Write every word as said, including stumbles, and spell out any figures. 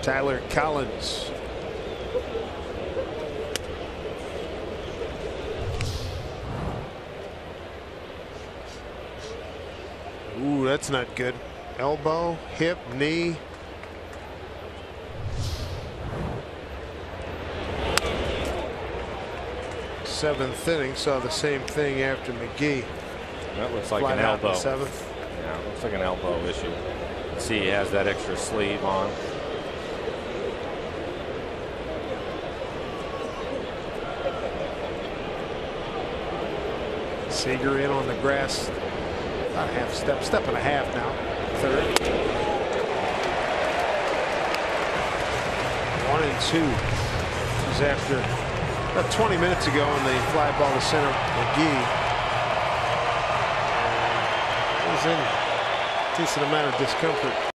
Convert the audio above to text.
Tyler Collins. Ooh, that's not good. Elbow, hip, knee. Seventh inning, saw the same thing after McGee. That looks like Flat an out in the elbow. seventh. Yeah, looks like an elbow issue. See, he has that extra sleeve on. Seager in on the grass. About a half step, step and a half now. Third. One and two. This is after about twenty minutes ago on the fly ball to center. McGee was in a decent amount of discomfort.